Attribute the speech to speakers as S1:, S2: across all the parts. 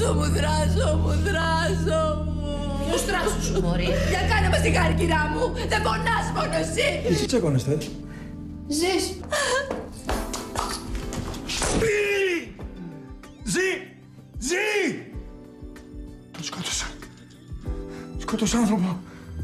S1: Θράσο μου.
S2: Ποιος θράσος σου, μωρή?
S1: Για κάνε μας την καρκινά μου. Δεν πονάς μόνο εσύ.
S3: Εσύ τσακώνεστε.
S2: Ζεις.
S3: Ζει! Σκότωσα άνθρωπο.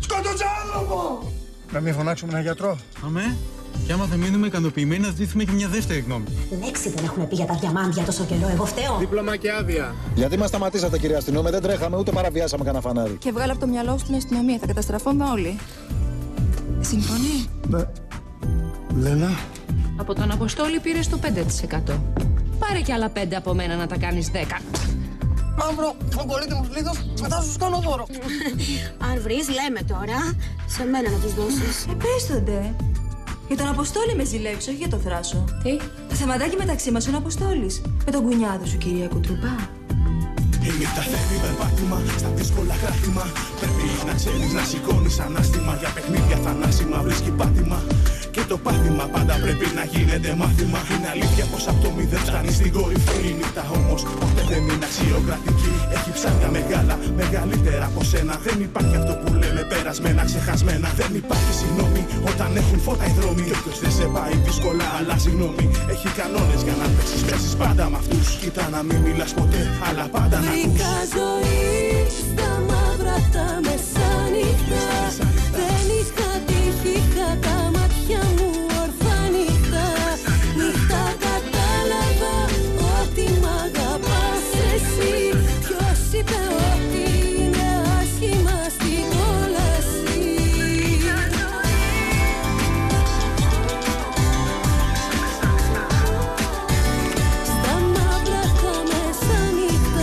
S3: Να μην φωνάξουμε έναν γιατρό.
S4: Αμέ. Και άμα δεν μείνουμε ικανοποιημένοι, να ζητήσουμε και μια δεύτερη γνώμη.
S5: Λέξη δεν έχουμε πει για τα διαμάντια τόσο καιρό. Εγώ φταίω.
S3: Δίπλωμα και άδεια.
S6: Γιατί μας σταματήσατε, κυρία αστυνόμε? Δεν τρέχαμε ούτε παραβιάσαμε κανένα φανάρι.
S1: Και βγάλω από το μυαλό σου την αστυνομία. Θα καταστραφούμε όλοι. Συμφωνεί?
S3: Ναι. Λένα.
S2: Από τον Αποστόλη πήρες το 5%. Πάρε κι άλλα 5 από μένα να τα κάνεις 10.
S5: Μαύρο, ο πολύτιμος λίθος, μετά σου κάνω δώρο. Αν βρεις, λέμε τώρα, σε μένα να τους δώσεις.
S1: Πέστονται. Για τον Αποστόλη με ζηλεύεις, όχι για τον Θράσο.
S2: Τι?
S1: Το θεματάκι μεταξύ μας είναι ο Αποστόλης. Με τον κουνιάδο σου, κυρία Κουτρουπά.
S7: Η νύχτα θέλει περπάτημα στα δύσκολα κράτημα. Πρέπει να ξέρεις να σηκώνεις ανάστημα. Για παιχνίδια θανάσιμα βρίσκει πάτημα. Και το πάθημα πάντα πρέπει να γίνεται μάθημα. Είναι αλήθεια πως από το μηδέν φτάνει στην κορυφή. Η νύχτα όμως ποτέ δεν είναι αξιοκρατική. Έχει ψάρια μεγάλα, μεγαλύτερα από σένα. Δεν υπάρχει αυτό που λέμε περασμένα, ξεχασμένα. Δεν υπάρχει συγγνώμη όταν έχουν φώτα οι δρόμοι. Και όποιος δεν σε πάει δύσκολα, αλλάζει γνώμη. Έχει κανόνες για να παίξεις πάντα με αυτούς. Κοίτα να μην μιλάς ποτέ, αλλά πάντα να ακούς.
S1: Βρήκα ζωή στα μαύρα τα μεσάνυχτα. Δεν είχα τύχη, είχα τα μάτια μου ορθά νύχτα. Νύχτα κατάλαβα ότι μ' αγαπάς εσύ. Ποιος είπε ότι είναι άσχημα στην κόλαση? Στα μαύρα τα μεσάνυχτα.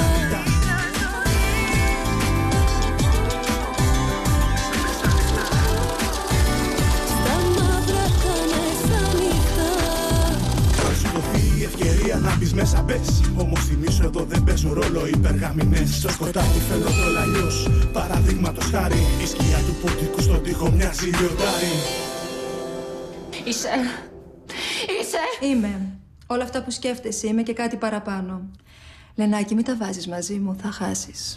S1: Στα μαύρα τα μεσάνυχτα.
S7: Θα σου δοθεί η ευκαιρία να μπεις μέσα, μπες. Όμως θυμίσου εδώ δεν παίζουν ρόλο οι περγαμηνές. Στο σκοτάδι φαίνονται όλα αλλιώς. Παραδείγματος χάρη, η σκιά του ποντικού στον τοίχο μοιάζει λιοντάρι.
S2: Είσαι.
S1: Είμαι. Όλα αυτά που σκέφτεσαι είμαι και κάτι παραπάνω. Λενάκη, μην τα βάζεις μαζί μου, θα χάσεις.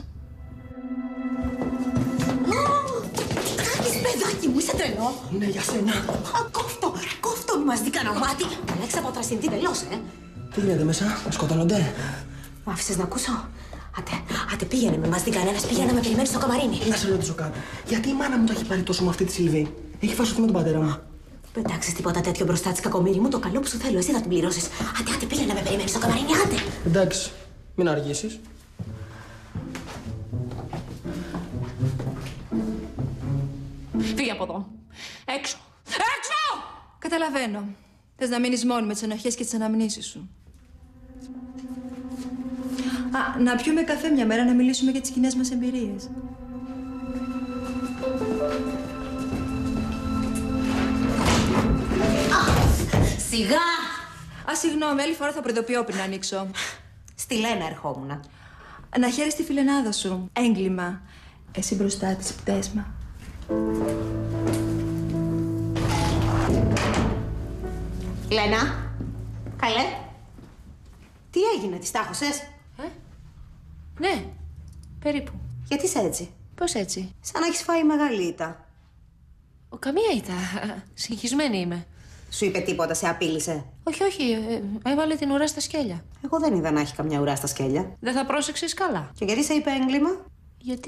S5: Κάνεις παιδάκι μου, είσαι τρελό.
S3: Ναι, για σένα.
S5: Κόφτο, μη μας δει κανένα μάτι. Αλέξα από τρασιντή τελώς,
S3: Τι γίνεται μέσα, σκοτώνονται.
S5: Μ' άφησες να ακούσω. Άντε, πήγαινε, μη μας δει κανένας, πήγαινε να με περιμένεις στο καμαρίνι.
S3: Να σε ρωτήσω κάτι. Γιατί η μάνα μου το έχει πάρει τόσο με αυτή τη Σιλβή? Έχει φασωθεί με τον πατέρα μου.
S5: Πετάξεις τίποτα τέτοιο μπροστά της, κακομοίρη μου. Το καλό που σου θέλω, εσύ θα την πληρώσεις. Άντε, πήγαινε να με περιμένεις στο καμαρίνι, άντε.
S3: Εντάξει, μην αργήσεις.
S2: Φύγε από εδώ. Έξω. Έξω!
S1: Καταλαβαίνω. Θες να μείνεις μόνη με τις ενοχές και τις αναμνήσεις σου. Να πιούμε καφέ μια μέρα να μιλήσουμε για τις κοινές μας εμπειρίες.
S5: Σιγά!
S1: Συγγνώμη, άλλη φορά θα προειδοποιώ πριν να ανοίξω.
S5: Στη Λένα ερχόμουνα.
S1: Να χαίρεσαι τη φιλενάδα σου. Έγκλημα. Εσύ μπροστά της, πτέσμα.
S5: Λένα, καλέ. Τι έγινε, τις τάχωσες?
S2: Ναι, περίπου.
S5: Γιατί είσαι έτσι?
S2: Πώς έτσι?
S5: Σαν να έχεις φάει μεγάλη ήττα.
S2: Καμία ήττα. Συγχυσμένη είμαι.
S5: Σου είπε τίποτα, σε απείλησε?
S2: Όχι, έβαλε την ουρά στα σκέλια.
S5: Εγώ δεν είδα να έχει καμιά ουρά στα σκέλια.
S2: Δεν θα πρόσεξες καλά.
S5: Και γιατί σε είπε έγκλημα?
S2: Γιατί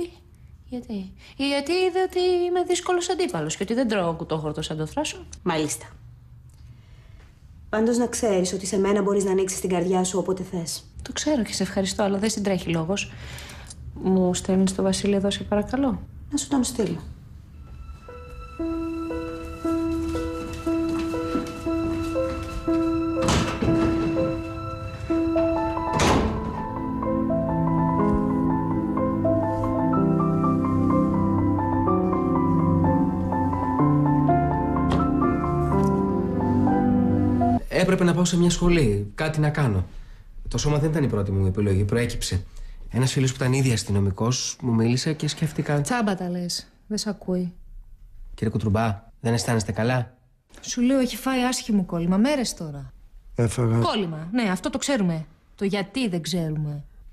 S2: είδε ότι είμαι δύσκολος αντίπαλος και ότι δεν τρώω κουτόχορτο σαν το Θράσο.
S5: Μάλιστα. Πάντως να ξέρεις ότι σε μένα μπορείς να ανοίξεις την καρδιά σου όποτε θες.
S2: Το ξέρω και σε ευχαριστώ, αλλά δεν συντρέχει λόγος. Μου στέλνεις το Βασίλη εδώ, σε παρακαλώ?
S5: Να σου τον στείλω.
S8: Έπρεπε να πάω σε μια σχολή, κάτι να κάνω. Το σώμα δεν ήταν η πρώτη μου επιλογή, προέκυψε. Ένας φίλος που ήταν ήδη αστυνομικός μου μίλησε και σκέφτηκα.
S2: Τσάμπα τα λες, δεν σ' ακούει.
S8: Κύριε Κουτρουμπά, δεν αισθάνεστε καλά?
S2: Σου λέω, έχει φάει άσχημο κόλλημα, μέρες τώρα.
S3: Έφαγα.
S2: Κόλλημα, ναι, αυτό το ξέρουμε. Το γιατί δεν ξέρουμε.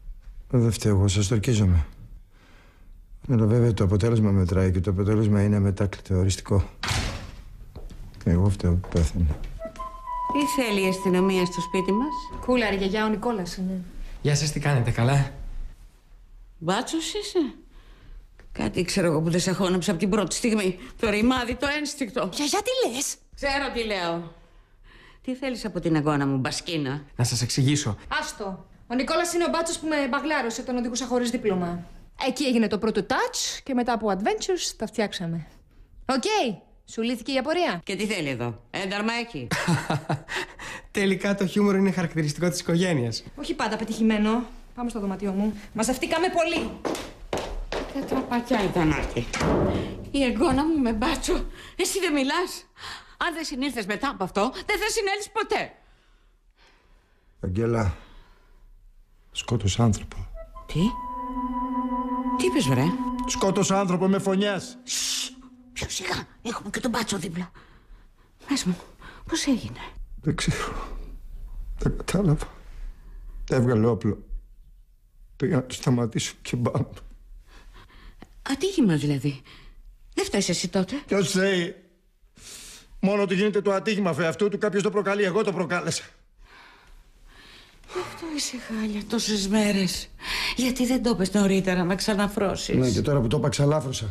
S9: Δεν φταίω εγώ, σας το ορκίζομαι. Αλλά βέβαια το αποτέλεσμα μετράει και το αποτέλεσμα είναι αμετάκλητο, οριστικό. Εγώ φταίω που πέθανε.
S10: Τι θέλει η αστυνομία στο σπίτι μας?
S2: Κούλαρη, γιαγιά, ο Νικόλας είναι.
S8: Γεια σας, τι κάνετε, καλά?
S10: Μπάτσος είσαι? Κάτι ξέρω εγώ που δεν σε χώνεψα από την πρώτη στιγμή. Το ρημάδι, το ένστικτο.
S5: Γιαγιά, τι λες?
S10: Ξέρω τι λέω. Τι θέλεις από την εγγόνα μου, μπασκίνα?
S8: Να σας εξηγήσω.
S2: Άστο. Ο Νικόλας είναι ο μπάτσος που με μπαγλάρωσε, τον οδηγούσα χωρίς δίπλωμα. Εκεί έγινε το πρώτο touch και μετά από adventures τα φτιάξαμε. Οκ. Σου λύθηκε η απορία.
S10: Και τι θέλει εδώ? Ένταρμα έχει?
S8: Τελικά το χιούμορ είναι χαρακτηριστικό της οικογένειας.
S2: Όχι πάντα πετυχημένο. Πάμε στο δωματίο μου. Μαζευτήκαμε πολύ.
S10: Τα τραπακιά ήταν άκη. Η εγγόνα μου με μπάτσο. Εσύ δεν μιλάς? Αν δεν συνήλθες μετά από αυτό, δεν θα συνέλθεις ποτέ.
S9: Αγγέλα, σκότωσε άνθρωπο.
S10: Τι? Τι είπες, βρε?
S9: Σκότωσε άνθρωπο με φωνιάς.
S10: Πιο σιγά, έχουμε και τον μπάτσο δίπλα. Πες μου, πώς έγινε?
S9: Δεν ξέρω. Δεν κατάλαβα. Έβγαλε όπλο. Πήγα να του σταματήσω και μπαμ.
S10: Ατύχημα δηλαδή. Δεν φταίς εσύ τότε?
S9: Ποιος φταίει? Μόνο του γίνεται το ατύχημα αυτού του. Κάποιος το προκαλεί. Εγώ το προκάλεσα.
S10: Γι' αυτό είσαι χάλια τόσες μέρες. Γιατί δεν το είπες νωρίτερα να ξαναφρώσεις?
S9: Ναι, και τώρα που το είπα ξαλάφρωσα.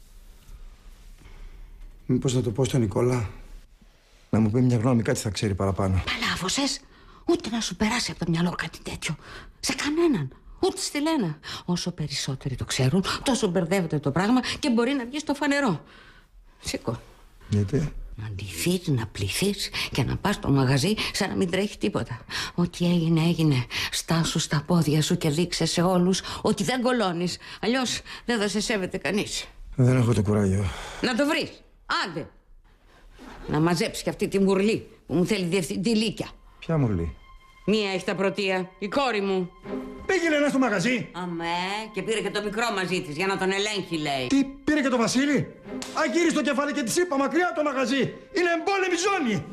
S9: Μήπως να το πω στον Νικόλα να μου πει μια γνώμη, κάτι θα ξέρει παραπάνω.
S10: Παλάβωσες? Ούτε να σου περάσει από το μυαλό κάτι τέτοιο. Σε κανέναν. Ούτε στη Λένα. Όσο περισσότεροι το ξέρουν, τόσο μπερδεύεται το πράγμα και μπορεί να βγει στο φανερό. Σήκω.
S9: Γιατί?
S10: Να ντυθείς, να πληθείς και να πας στο μαγαζί σαν να μην τρέχει τίποτα. Ό,τι έγινε, έγινε. Στάσου στα πόδια σου και δείξε σε όλους ότι δεν κολώνεις. Αλλιώς δεν θα σε σέβεται κανείς.
S9: Δεν έχω το κουράγιο.
S10: Να το βρεις. Άντε. Να μαζέψει και αυτή τη μουρλή που μου θέλει διευθυντή Λύκια.
S9: Ποια μουρλή?
S10: Μία έχει τα πρωτεία, η κόρη μου.
S9: Πήγε ένα στο μαγαζί.
S10: Αμέ, και πήρε και το μικρό μαζί της για να τον ελέγχει, λέει.
S9: Τι, πήρε και το Βασίλη? Αγγύρι στο κεφάλι και της είπα μακριά από το μαγαζί. Είναι εμπόλεμη ζώνη.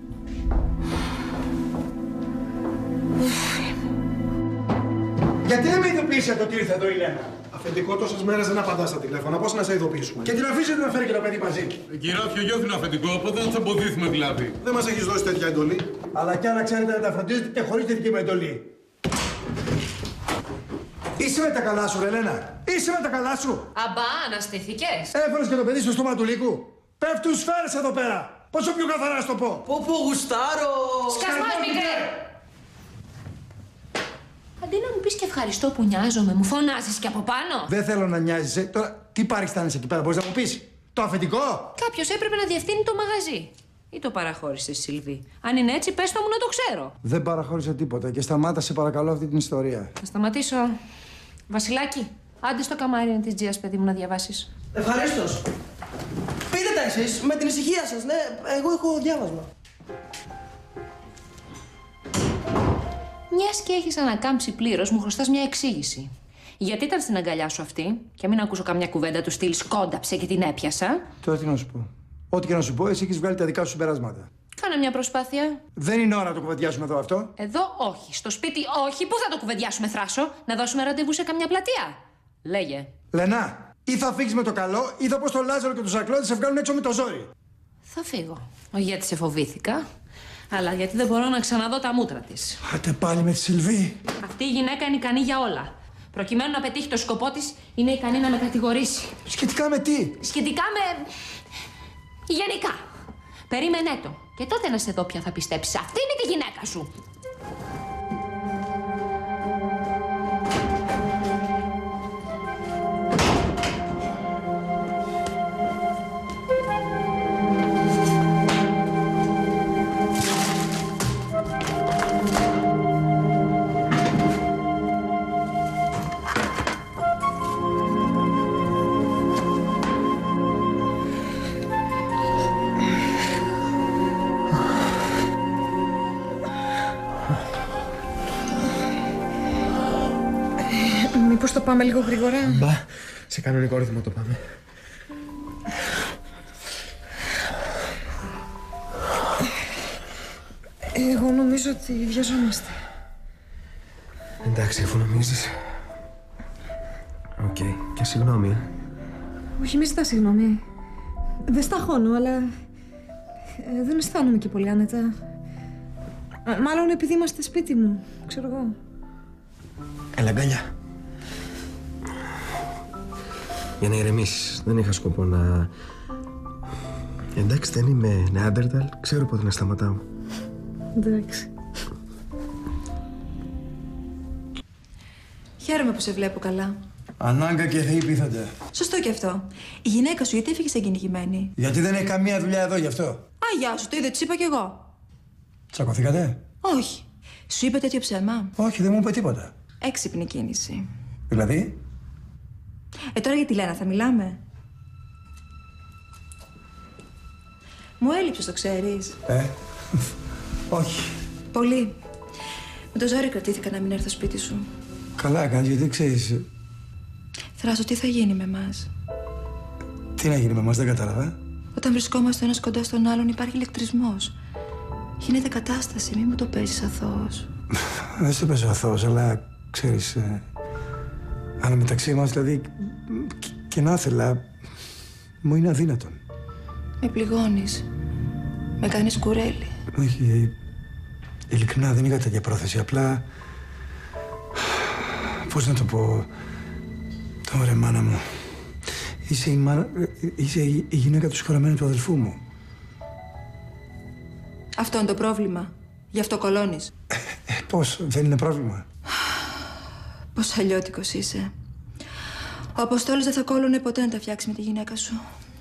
S9: Γιατί δεν με ειδοποιήσατε ότι ήρθε εδώ η Λένα?
S3: Αφεντικό, τόσες μέρες δεν απαντά στα τηλέφωνα. Πώς να σε ειδοποιήσουμε?
S9: Και την αφήσετε να φέρει και το παιδί μαζί.
S4: Κυράφιο, γιο είναι αφεντικό, οπότε δεν θα εμποδίσουμε δηλαδή.
S3: Δεν μας έχεις δώσει τέτοια εντολή.
S9: Αλλά κι άλλα ξέρετε να τα φροντίζετε και χωρίς τη δική μου εντολή. Είσαι με τα καλά σου, ρε Λένα. Είσαι με τα καλά σου.
S2: Αμπά, αναστηθήκες?
S9: Έφερες και το παιδί στο στόμα του λύκου. Πέφτουν σφαίρες εδώ πέρα. Πόσο πιο καθαρά στο πω.
S3: Πω γουστάρω.
S2: Σκασμάς, μικρέ! Αντί να μου πεις και ευχαριστώ που νοιάζομαι, μου φωνάζεις και από πάνω.
S9: Δεν θέλω να νοιάζεσαι. Τώρα τι παριστάνεσαι εκεί πέρα, μπορείς να μου πεις? Το αφεντικό?
S2: Κάποιος έπρεπε να διευθύνει το μαγαζί. Ή το παραχώρησε, Σιλβί? Αν είναι έτσι, πες το μου να το ξέρω.
S9: Δεν παραχώρησα τίποτα και σταμάτα σε παρακαλώ αυτή την ιστορία.
S2: Θα σταματήσω. Βασιλάκη, άντε στο καμάρι της Τζίας, παιδί μου, να διαβάσεις.
S3: Ευχαρίστως. Πείτε τα εσείς, με την ησυχία σας, ναι. Εγώ έχω διάβασμα.
S2: Μιας και έχεις ανακάμψει πλήρως, μου χρωστάς μια εξήγηση. Γιατί ήταν στην αγκαλιά σου αυτή, και μην ακούσω καμιά κουβέντα του στυλ σκόνταψε και την έπιασα.
S9: Τώρα τι να σου πω? Ό,τι και να σου πω, εσύ έχεις βγάλει τα δικά σου συμπεράσματα.
S2: Κάνε μια προσπάθεια.
S9: Δεν είναι ώρα να το κουβεντιάσουμε εδώ αυτό.
S2: Εδώ όχι. Στο σπίτι όχι. Πού θα το κουβεντιάσουμε, Θράσο? Να δώσουμε ραντεβού σε καμιά πλατεία? Λέγε.
S9: Λενά, ή θα φύγεις με το καλό, ή θα πω στον Λάζαρο και τους Ζακλώδη σε βγάλουν έξω με το ζόρι.
S2: Θα φύγω. Όχι γιατί σε φοβήθηκα, αλλά γιατί δεν μπορώ να ξαναδώ τα μούτρα της.
S9: Άτε πάλι με τη Σιλβί.
S2: Αυτή η γυναίκα είναι ικανή για όλα. Προκειμένου να πετύχει το σκοπό της, είναι ικανή να με κατηγορήσει.
S9: Σχετικά με τι?
S2: Σχετικά με... γενικά. Περίμενέ το. Και τότε να σε δω ποια θα πιστέψεις. Αυτή είναι τη γυναίκα σου.
S1: Μήπως το πάμε λίγο γρήγορα?
S8: Μπα, σε κανονικό ρυθμό το πάμε.
S1: Εγώ νομίζω ότι βιαζόμαστε.
S8: Εντάξει, αφού νομίζεις. Οκ. Και συγγνώμη.
S2: Όχι, μη ζητάς συγγνώμη. Δεν σταχώνω, αλλά δεν αισθάνομαι και πολύ άνετα. Μάλλον επειδή είμαστε σπίτι μου, ξέρω εγώ.
S8: Έλα, αγκαλιά. Για να ηρεμήσεις. Δεν είχα σκοπό να... Εντάξει, δεν είμαι Νεάντερταλ. Ξέρω πότε να σταματάω.
S2: Εντάξει.
S1: Χαίρομαι που σε βλέπω καλά.
S9: Ανάγκα και θεοί πείθονται.
S1: Σωστό κι αυτό. Η γυναίκα σου γιατί έφυγε εγκυνηγημένη?
S9: Γιατί δεν έχει καμία δουλειά εδώ γι' αυτό.
S1: Α, γεια σου, το είδε, τη είπα κι εγώ.
S9: Τσακωθήκατε?
S1: Όχι. Σου είπε τέτοιο ψέμα?
S9: Όχι, δεν μου είπε τίποτα.
S1: Έξυπνη κίνηση.
S9: Δηλαδή?
S1: Τώρα για τη Λένα θα μιλάμε? Μου έλειψες, το ξέρεις?
S9: Όχι.
S1: Πολύ. Με το ζόρι κρατήθηκα να μην έρθω σπίτι σου.
S9: Καλά κάνεις, γιατί ξέρεις...
S1: Θράσο, τι θα γίνει με εμάς?
S9: Τι να γίνει με εμάς, δεν κατάλαβα.
S1: Όταν βρισκόμαστε ένας κοντά στον άλλον υπάρχει ηλεκτρισμός. Γίνεται κατάσταση, μη μου το παίζεις αθώος.
S9: Δεν στο παίζω αθώος, αλλά ξέρεις... αλλά μεταξύ μας, δηλαδή, και να ήθελα, μου είναι αδύνατον.
S1: Με πληγώνεις. Με κάνεις κουρέλι.
S9: Όχι, ειλικρινά δεν είχα τέτοια πρόθεση, απλά... Πώς να το πω... Τώρα, μάνα μου, είσαι η γυναίκα του συγχωρεμένου του αδελφού μου.
S1: Αυτό είναι το πρόβλημα. Γι' αυτό κολώνεις.
S9: Πώς, δεν είναι πρόβλημα?
S1: Πώς αλλιώτικος είσαι. Ο Αποστόλης δεν θα κόλλουνε ποτέ να τα φτιάξει με τη γυναίκα σου.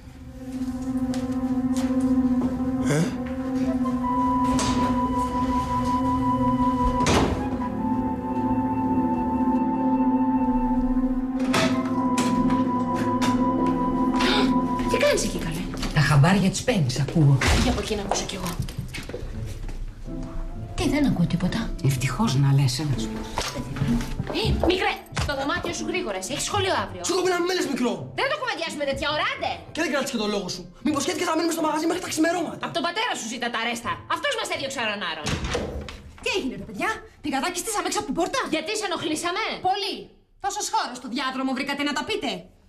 S2: Τι κάνεις εκεί, καλέ?
S10: Τα χαμπάρια της παίρνεις, ακούω.
S2: Για από εκεί να ακούσω κι εγώ. Τι, δεν ακούω τίποτα.
S10: Ευτυχώς να λες, ένα σου.
S2: Μικρέ, στο δωμάτιο σου γρήγορα, εσύ έχεις σχολείο αύριο.
S3: Σου κόβει να μην μένεις μικρό.
S2: Δεν το κουβεντιάσουμε τέτοια ώρα, άντε!
S3: Και δεν κράτησε και το λόγο σου. Μήπως σκέφτηκες να μείνουμε στο μαγαζί μέχρι τα ξημερώματα?
S2: Από τον πατέρα σου ζήτα τα ρέστα. Αυτός μας έδιωξε αρανάρων. Τι έγινε, ρε παιδιά? Πηγαδάκι στήσαμε έξω από την πόρτα. Γιατί σε ενοχλήσαμε? Πολύ. Τόσος χώρος στο διάδρομο βρήκατε να τα πείτε.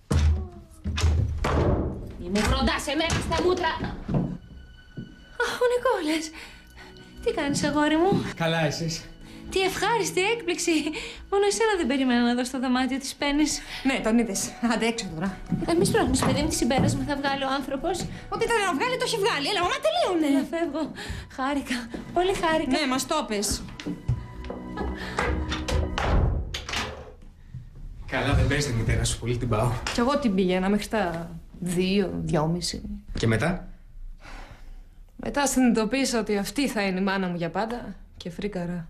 S2: Μη μου φροντάσαι μέσα στα μούτρα. Αχ, ο Νικόλας. Τι κάνεις, αγόρι μου?
S8: Καλά, εσείς?
S2: Τι ευχάριστη έκπληξη. Μόνο εσένα δεν περίμενα να δω στο δωμάτιο της Πέννης. Ναι, τον είδες. Άντε έξω τώρα. Μη σπρώχνεις, παιδί μου, τι συμπέρασμα θα βγάλει ο άνθρωπος. Ό,τι ήταν να βγάλει, το έχει βγάλει. Έλα, μαμά, τελείωνε. Να φεύγω. Χάρηκα. Πολύ χάρηκα. Ναι, μας το πες.
S8: Καλά, δεν παίζει τη μητέρα σου, πολύ την πάω.
S2: Κι εγώ την πήγαινα μέχρι τα 2-2,5.
S8: Και μετά?
S2: Μετά συνειδητοποίησα ότι αυτή θα είναι η μάνα μου για πάντα και φρίκαρα.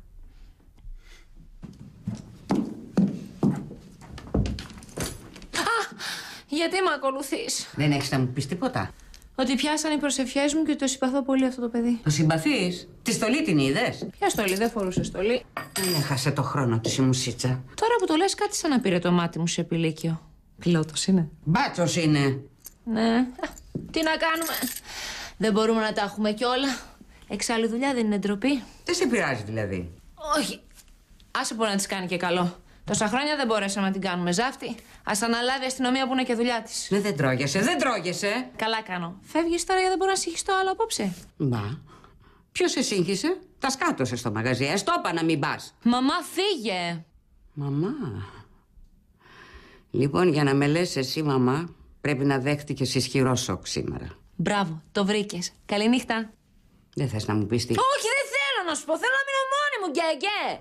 S2: Γιατί με ακολουθείς?
S10: Δεν έχεις να μου πεις τίποτα?
S2: Ότι πιάσαν οι προσευχές μου και το συμπαθώ πολύ αυτό το παιδί.
S10: Το συμπαθείς? Τη στολή την είδες?
S2: Ποια στολή, δεν φορούσε στολή.
S10: Δεν έχασε το χρόνο της η μουσίτσα.
S2: Τώρα που το λες, κάτι σαν να πήρε το μάτι μου σε επιλίκιο. Πιλότος είναι.
S10: Μπάτσος είναι.
S2: Ναι. Τι να κάνουμε. Δεν μπορούμε να τα έχουμε κι όλα. Εξάλλου δουλειά δεν είναι ντροπή.
S10: Δεν σε πειράζει δηλαδή?
S2: Όχι. Άσε μπορεί να της κάνει και καλό. Τόσα χρόνια δεν μπορέσαμε να την κάνουμε ζάφτη. Ας αναλάβει η αστυνομία που είναι και δουλειά της.
S10: Ναι, δεν τρώγεσαι, δεν τρώγεσαι.
S2: Καλά κάνω. Φεύγεις τώρα γιατί δεν μπορώ να συγχυστώ άλλο απόψε.
S10: Μπα. Ποιος σε σύγχυσε? Τα σκάτωσε στο μαγαζί. Το είπα να μην πας.
S2: Μαμά, φύγε.
S10: Μαμά. Λοιπόν, για να με λες εσύ μαμά, πρέπει να δέχτηκες ισχυρό σοκ σήμερα.
S2: Μπράβο, το βρήκες. Καληνύχτα.
S10: Δεν θες να μου πεις τι?
S2: Όχι, δεν θέλω να σου πω. Θέλω να μείνω μόνη μου, γκέ.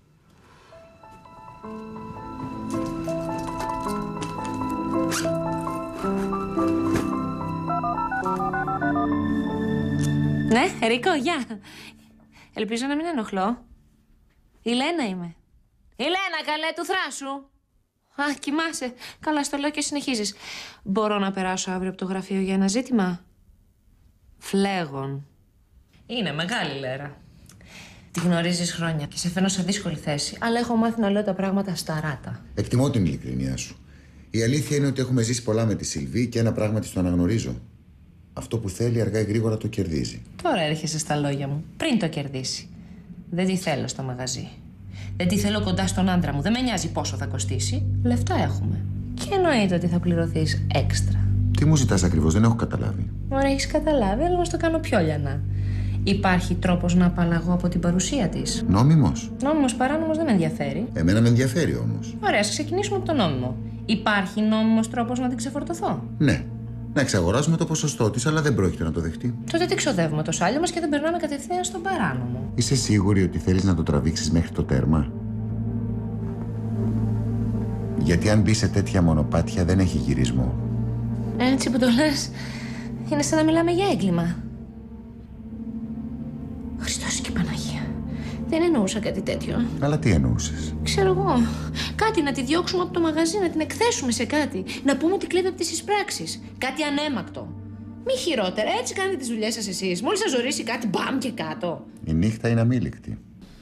S2: Ναι, Ρίκο, γεια. Ελπίζω να μην ενοχλώ. Η Λένα είμαι. Η Λένα, καλέ, του Θράσου. Α, κοιμάσαι. Καλά, στο λέω και συνεχίζεις. Μπορώ να περάσω αύριο από το γραφείο για ένα ζήτημα? Φλέγον. Είναι μεγάλη λέρα. Τη γνωρίζεις χρόνια και σε φαίνω σε δύσκολη θέση. Αλλά έχω μάθει να λέω τα πράγματα σταράτα.
S11: Εκτιμώ την ειλικρινία σου. Η αλήθεια είναι ότι έχουμε ζήσει πολλά με τη Σιλβή και ένα πράγμα της το αναγνωρίζω. Αυτό που θέλει αργά ή γρήγορα το κερδίζει.
S2: Τώρα έρχεσαι στα λόγια μου. Πριν το κερδίσει. Δεν τη θέλω στο μαγαζί. Δεν τη θέλω κοντά στον άντρα μου. Δεν με νοιάζει πόσο θα κοστίσει. Λεφτά έχουμε. Και εννοείται ότι θα πληρωθείς έξτρα.
S11: Τι μου ζητάς ακριβώς, δεν έχω καταλάβει.
S2: Ωραία, έχεις καταλάβει, αλλά μας το κάνω πιο λιανά. Υπάρχει τρόπος να απαλλαγώ από την παρουσία της?
S11: Νόμιμος.
S2: Νόμιμος, παράνομος δεν με ενδιαφέρει.
S11: Εμένα με ενδιαφέρει όμως.
S2: Ωραία, ας ξεκινήσουμε από το νόμιμο. Υπάρχει νόμιμος τρόπος να την ξεφορτωθώ?
S11: Ναι. Να εξαγοράσουμε το ποσοστό της, αλλά δεν πρόκειται να το δεχτεί.
S2: Τότε τι ξοδεύουμε το σάλιο μας και δεν περνάμε κατευθείαν στον παράνομο?
S11: Είσαι σίγουρη ότι θέλεις να το τραβήξεις μέχρι το τέρμα? Γιατί αν μπει σε τέτοια μονοπάτια δεν έχει γυρισμό.
S2: Έτσι που το λες, είναι σαν να μιλάμε για έγκλημα. Χριστός και Παναγία. Δεν εννοούσα κάτι τέτοιο.
S11: Αλλά τι εννοούσες?
S2: Ξέρω εγώ. Κάτι να τη διώξουμε από το μαγαζί, να την εκθέσουμε σε κάτι. Να πούμε ότι κλέβει από τις εισπράξεις. Κάτι ανέμακτο. Μη χειρότερα, έτσι κάνετε τις δουλειές σας εσείς. Μόλις σας ζορίσει κάτι, μπαμ και κάτω.
S11: Η νύχτα είναι αμήλικτη.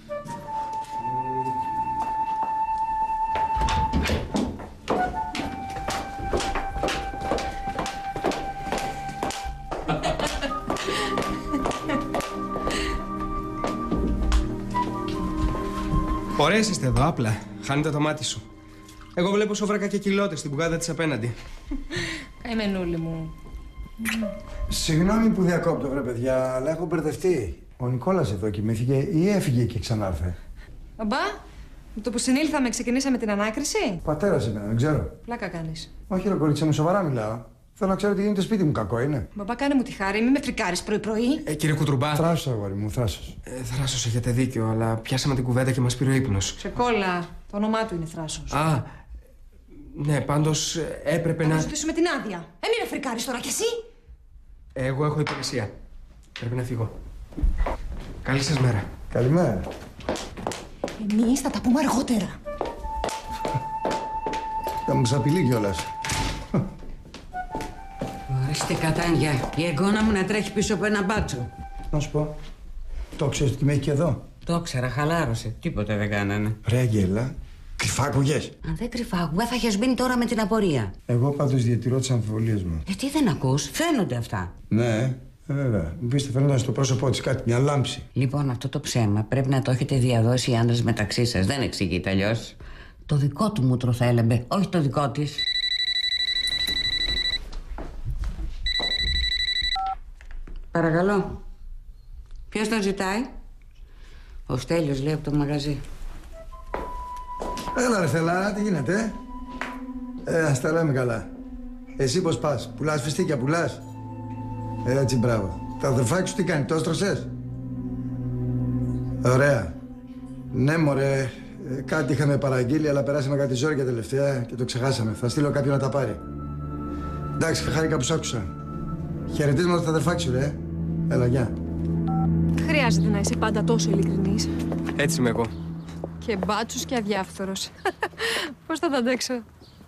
S8: Ωραίες είστε εδώ, απλά. Χάνετε το μάτι σου. Εγώ βλέπω σόβρακα και κοιλώτες στην πουγάδα της απέναντι.
S2: Καημενούλη μου.
S9: Συγγνώμη που διακόπτω, βρε παιδιά, αλλά έχω μπερδευτεί. Ο Νικόλας εδώ κοιμήθηκε ή έφυγε και ξανάρθε?
S1: Μπαμπά, με το που συνήλθαμε ξεκινήσαμε την ανάκριση.
S9: Πατέρας είμαι, δεν ξέρω.
S1: Πλάκα κάνεις.
S9: Όχι, ρε κορίτσια μου, σοβαρά μιλάω. Θέλω να ξέρω τι γίνεται σπίτι μου, κακό είναι.
S1: Μπαμπά, κάνε μου τη χάρη, μη με φρικάρεις πρωί-πρωί.
S8: Κύριε Κουτρουμπά.
S9: Θράσος, αγόρι μου, θράσος.
S8: Θράσος, έχετε δίκιο, αλλά πιάσαμε την κουβέντα και μας πήρε ο ύπνος.
S1: Ξεκόλα. Το όνομά του είναι Θράσος.
S8: Α, ναι, πάντως έπρεπε να...
S1: Θα ζητήσουμε την άδεια. Μη με φρικάρεις τώρα κι εσύ.
S8: Εγώ έχω υπηρεσία. Πρέπει να φύγω. Καλή σας μέρα.
S9: Καλημέρα.
S1: Εμείς θα τα πούμε αργότερα.
S9: Θα μου ξαπηλεί κιόλας.
S10: Ορίστε κατάνια. Η εγγόνα μου να τρέχει πίσω από ένα μπάτσο.
S9: Να σου πω. Το ξέρεις ότι με έχει και εδώ?
S10: Το ήξερα, χαλάρωσε. Τίποτα δεν κάνανε.
S9: Ρε Αγγέλα, κρυφά ακούγες?
S10: Αν δεν κρυφά άκουγα, θα είχες μπει τώρα με την απορία.
S9: Εγώ πάντως διατηρώ τις αμφιβολίες μου.
S10: Τι δεν ακούς, φαίνονται αυτά.
S9: Ναι, βέβαια. Μου πείστε, φαίνονταν στο πρόσωπό της κάτι, μια λάμψη.
S10: Λοιπόν, αυτό το ψέμα πρέπει να το έχετε διαδώσει οι άντρες μεταξύ σας. Δεν εξηγείται αλλιώς. Το δικό του μούτρο θα έλεμπε, όχι το δικό της. Παρακαλώ. Ποιος τον ζητάει? Ο Στέλιος λέει από το μαγαζί.
S9: Έλα ρε Θελάρα, τι γίνεται? Ας τα λέμε καλά. Εσύ πώς πας, πουλάς φιστίκια, πουλάς? Έτσι, μπράβο. Τα αδερφάκι σου τι κάνει, το έστρωσες? Ωραία. Ναι μωρέ, κάτι είχαμε παραγγείλει, αλλά περάσαμε κάτι ζόρια τελευταία και το ξεχάσαμε. Θα στείλω κάποιον να τα πάρει. Εντάξει, χάρηκα που σ' άκουσα. Χαιρετίσματα στα αδερφάκι σου, ρε. Έλα, γεια.
S1: Χρειάζεται να είσαι πάντα τόσο ειλικρινής.
S8: Έτσι είμαι εγώ.
S1: Και μπάτσος και αδιάφθορος. Πώς θα τα αντέξω?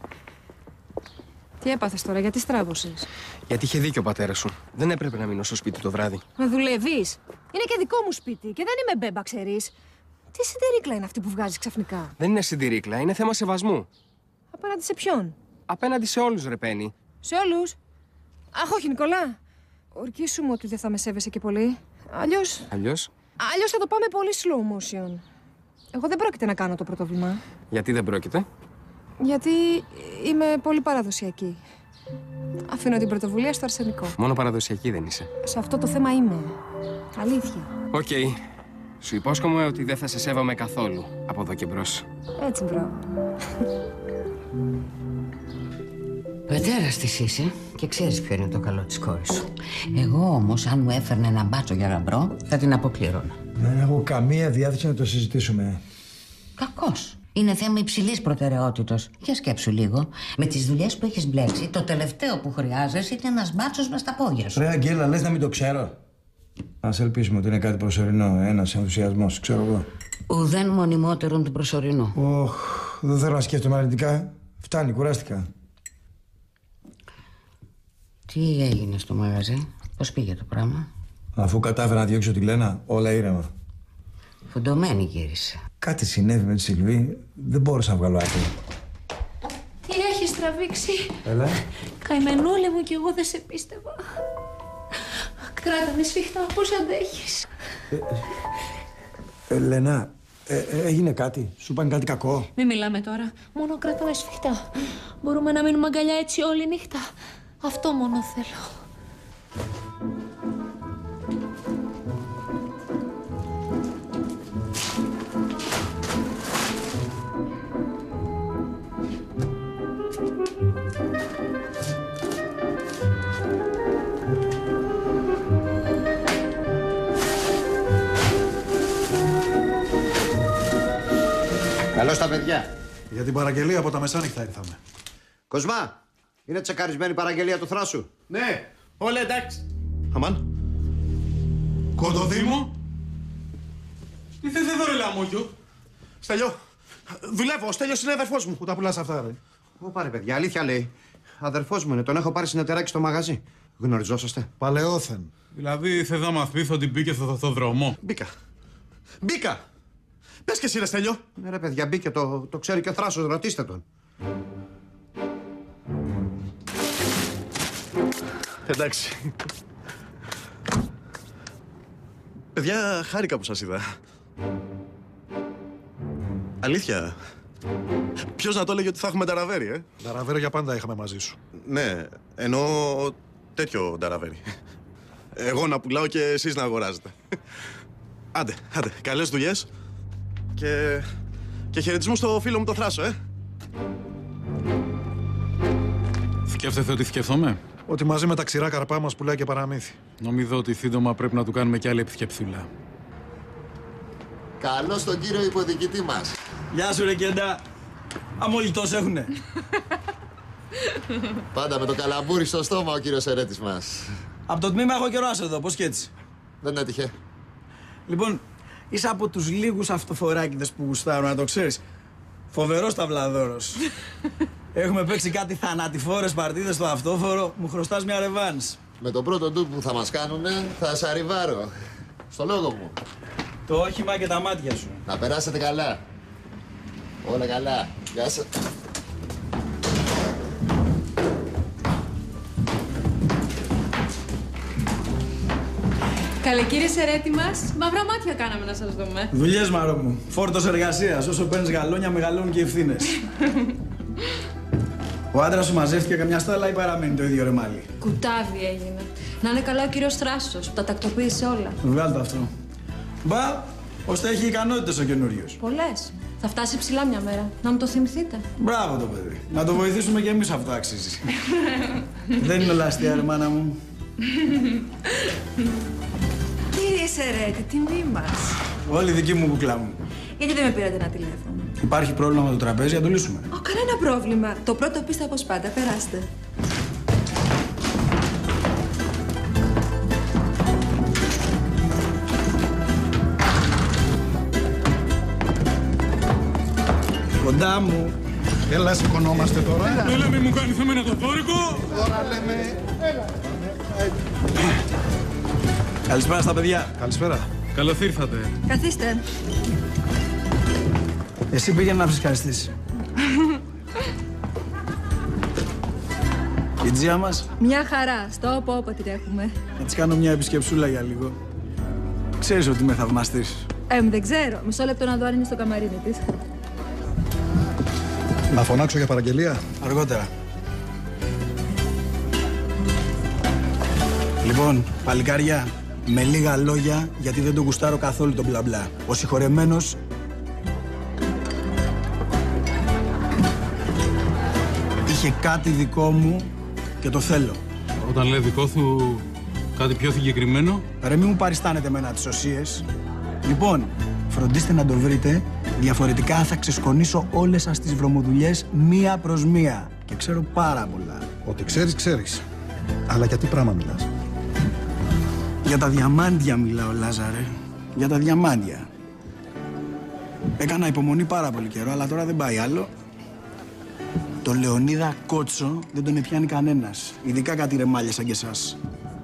S1: Τι έπαθες τώρα, γιατί στράβωσες?
S8: Γιατί είχε δίκιο ο πατέρας σου. Δεν έπρεπε να μείνω στο σπίτι το βράδυ.
S1: Μα δουλεύεις? Είναι και δικό μου σπίτι και δεν είμαι μπέμπα, ξέρεις. Τι συντηρήκλα είναι αυτή που βγάζεις ξαφνικά?
S8: Δεν είναι συντηρήκλα, είναι θέμα σεβασμού.
S1: Απέναντι σε ποιον?
S8: Απέναντι σε όλους, ρε Πέννη.
S1: Σε όλους? Αχ, όχι, Νικολά. Ορκίσου μου ότι δεν θα με σέβεσαι και πολύ. Αλλιώς θα το πάμε πολύ slow motion. Εγώ δεν πρόκειται να κάνω το πρωτόβλημα.
S8: Γιατί δεν πρόκειται?
S1: Γιατί είμαι πολύ παραδοσιακή. Αφήνω την πρωτοβουλία στο αρσενικό.
S8: Μόνο παραδοσιακή δεν είσαι.
S1: Σε αυτό το θέμα είμαι. Αλήθεια.
S8: Οκ. Σου υπόσχομαι ότι δεν θα σε σέβομαι καθόλου από εδώ και μπρος.
S1: Έτσι, μπράβο.
S10: Πατέρας της είσαι και ξέρεις ποιο είναι το καλό της κόρης σου. Εγώ όμως, αν μου έφερνε ένα μπάτσο για γαμπρό, θα την αποκλήρωνα.
S9: Δεν έχω καμία διάθεση να το συζητήσουμε.
S10: Κακός. Είναι θέμα υψηλής προτεραιότητας. Για σκέψου λίγο. Με τις δουλειές που έχεις μπλέξει, το τελευταίο που χρειάζεσαι είναι ένας μπάτσος μες στα πόδια σου.
S9: Ρε Αγγέλα, λες να μην το ξέρω? Ας ελπίσουμε ότι είναι κάτι προσωρινό, ένας ενθουσιασμός, ξέρω εγώ.
S10: Ουδέν μονιμότερον του προσωρινού.
S9: Δεν θέλω να σκέφτομαι αρνητικά. Φτάνει, κουράστηκα.
S10: Τι έγινε στο μαγαζί, πώς πήγε το πράγμα?
S9: Αφού κατάφερα να διώξω τη Λένα, όλα ήρεμα.
S10: Φουντωμένη γύρισε.
S9: Κάτι συνέβη με τη Σιλβή, δεν μπόρεσα να βγάλω άκρη.
S2: Τι έχεις τραβήξει?
S9: Έλα.
S2: Καημενούλη μου, κι εγώ δεν σε πίστευα. Κράτα με σφιχτά, πώς αντέχεις?
S9: Λένα, Έγινε κάτι, σου είπαν κάτι κακό?
S2: Μην μιλάμε τώρα. Μόνο κρατάμε σφιχτά. Μπορούμε να μείνουμε αγκαλιά έτσι όλη νύχτα. Αυτό μόνο θέλω.
S12: Καλώς τα παιδιά.
S9: Για την παραγγελία από τα μεσάνυχτα ήρθαμε.
S12: Κοσμά, είναι τσεκαρισμένη η παραγγελία του Θράσου?
S7: Ναι, όλα εντάξει. Αμάν. Κοντοδήμο. Τι θες εδώ, ρε λαμόγιο? Στέλιο, δουλεύω. Ο Στέλιος είναι αδερφός μου.
S9: Πού τα πουλάς αυτά, ρε?
S12: Ω, πάρε παιδιά, αλήθεια λέει. Αδερφός μου είναι, τον έχω πάρει συνεταιράκι στο μαγαζί. Γνωριζόσαστε?
S9: Παλαιόθεν.
S4: Δηλαδή θες να μας πεις ότι μπήκε στο δρόμο?
S7: Μπήκα. Πες και εσύ, ρε Στέλιο.
S12: Ναι, ρε παιδιά, μπήκε, το ξέρει και ο Θράσος, ρωτήστε τον.
S7: Εντάξει. Παιδιά, χάρηκα που σας είδα. Αλήθεια. Ποιος να το έλεγε ότι θα έχουμε νταραβέρι,
S9: Νταραβέρο για πάντα είχαμε μαζί σου.
S7: Ναι, εννοώ τέτοιο νταραβέρι. Εγώ να πουλάω και εσείς να αγοράζετε. Άντε, καλές δουλειές. Και χαιρετισμού στο φίλο μου το Θράσο,
S4: Σκέφτεσαι ότι σκέφτομαι?
S9: Ότι μαζί με τα ξηρά καρπά μας πουλάει και παραμύθι.
S4: Νομίζω ότι σύντομα πρέπει να του κάνουμε κι άλλη επισκεψούλα.
S11: Καλώς τον κύριο υποδιοικητή μας.
S13: Γεια σου ρε Κέντα. Αμόλοι τόσο έχουνε.
S11: Πάντα με το καλαμπούρι στο στόμα ο κύριος ερέτης μας.
S13: Από το τμήμα έχω καιρό να σε δω, πώς και έτσι.
S11: Δεν έτυχε.
S13: Λοιπόν, είσαι από τους λίγους αυτοφοράκηδες που γουστάρουν, να το ξέρεις. Φοβερός ταυλαδόρος. Έχουμε παίξει κάτι θανατηφόρες παρτίδες στο αυτόφορο, μου χρωστάς μια ρεβάνς.
S11: Με τον πρώτο ντου που θα μας κάνουνε, θα σαριβάρω. Στο λόγο μου.
S13: Το όχημα και τα μάτια σου.
S11: Να περάσετε καλά. Όλα καλά. Γεια σας.
S14: Καλέ κύριε Σερέτη μας, μαύρα μάτια κάναμε να σας δούμε.
S13: Δουλειές μαρό μου. Φόρτος εργασίας. Όσο παίρνεις γαλόνια, μεγαλώνουν και ευθύνες. Ο άντρας σου μαζεύτηκε καμιά στάλα ή παραμένει το ίδιο ρεμάλι?
S14: Κουτάβι έγινε. Να είναι καλά ο κύριος Θράσος που τα τακτοποίησε όλα.
S13: Βγάλ' το αυτό. Μπα, ώστε έχει ικανότητες ο καινούριος.
S14: Πολλές. Θα φτάσει ψηλά μια μέρα. Να μου το θυμηθείτε.
S13: Μπράβο το παιδί. Να το βοηθήσουμε κι εμείς, αυτό αξίζει. Δεν είναι όλα αστεία, ρε μάνα μου.
S14: Κύριε Σερέτη, τιμή μας.
S13: Όλη δική μου κουκλά μου.
S14: Γιατί δεν με πήρατε ένα τηλέφωνο?
S13: Υπάρχει πρόβλημα με το τραπέζι, να το λύσουμε.
S14: Κανένα πρόβλημα. Το πρώτο πίστα όπως πάντα. Περάστε.
S13: Κοντά μου.
S9: Έλα, σηκωνόμαστε τώρα.
S4: Έλα, μη μου κάνεις εμένα το θόρυβο.
S9: Τώρα λέμε.
S13: Καλησπέρα στα παιδιά.
S9: Καλησπέρα.
S4: Καλώς ήρθατε.
S14: Καθίστε.
S13: Εσύ πήγαινε να φυσικαριστείς. Η τζία μας.
S14: Μια χαρά. Στοόπο την έχουμε.
S13: Να της κάνω μια επισκεψούλα για λίγο. Ξέρεις ότι είμαι θαυμαστής.
S14: Δεν ξέρω. Μισό λεπτό να δω αν είναι στο καμαρίνι της.
S9: Να φωνάξω για παραγγελία.
S13: Αργότερα. Λοιπόν, παλικάρια, με λίγα λόγια, γιατί δεν το γουστάρω καθόλου τον μπλα μπλα. Ο συγχωρεμένος είχε κάτι δικό μου και το θέλω.
S4: Όταν λέει δικό σου κάτι πιο συγκεκριμένο.
S13: Ρε, μη μου παριστάνετε εμένα τις οσίες. Λοιπόν, φροντίστε να το βρείτε, διαφορετικά θα ξεσκονίσω όλες σας τις βρωμοδουλειές μία προς μία. Και ξέρω πάρα πολλά.
S9: Ό,τι ξέρεις, ξέρεις. Αλλά για τι πράγμα μιλάς?
S13: Για τα διαμάντια μιλάω, Λάζαρε. Για τα διαμάντια. Έκανα υπομονή πάρα πολύ καιρό, αλλά τώρα δεν πάει άλλο. Το Λεωνίδα Κότσο δεν τον επιάνει κανένας. Ειδικά κάτι ρεμάλια σαν και εσάς.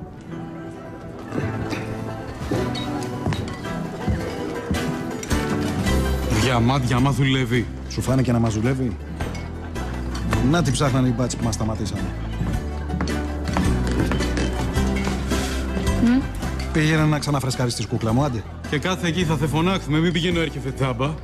S4: Διαμάντια, άμα δουλεύει.
S9: Σου φάνηκε να μας δουλεύει? Να τι ψάχνανε οι μπάτσοι που μας σταματήσανε.
S6: Πήγαινε να ξαναφρεσκάρεις τη κούκλα μου, άντε.
S4: Και κάθε εκεί θα θε φωνάξουμε, μην πηγαίνω έρχεται τσάμπα.